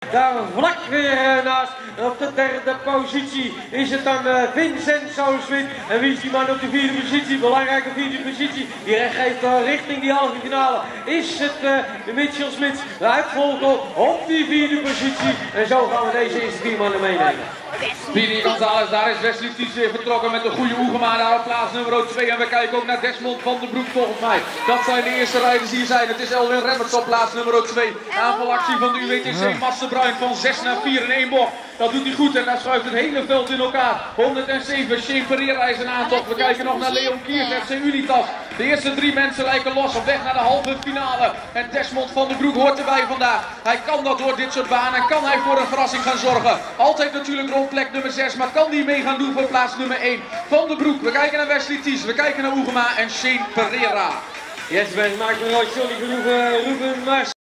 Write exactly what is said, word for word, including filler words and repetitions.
Daar vlak weer naast. Op de derde positie is het dan uh, Vincenzo Smit. En wie is die man op de vierde positie? Belangrijke vierde positie. Die geeft uh, richting die halve finale. Is het uh, de Mitchell Smits, de uitvolger op die vierde positie. En zo gaan we deze eerste vier mannen meenemen. Pini Gonzalez, daar is Wesley Ties weer vertrokken met een goede Oegema daar op plaats nummer twee. En we kijken ook naar Desmond van den Broek volgens mij. Dat zijn de eerste rijders die hier zijn. Het is Elwin Remmerts op plaats nummer twee. Aanvalactie van de U W T C Masterbruin van zes naar vier in één bocht. Dat doet hij goed en daar schuift het hele veld in elkaar. honderdzeven, Shane Pereira is een aantocht. We kijken nog naar Leon Kiers, F C Unitas. De eerste drie mensen lijken los op weg naar de halve finale. En Desmond van den Broek hoort erbij vandaag. Hij kan dat door dit soort banen en kan hij voor een verrassing gaan zorgen. Altijd natuurlijk rond plek nummer zes, maar kan die mee gaan doen voor plaats nummer één. Van den Broek, we kijken naar Wesley Ties, we kijken naar Oegema en Shane Pereira. Yes, we maken nooit sorry genoeg, uh, Ruben Mars.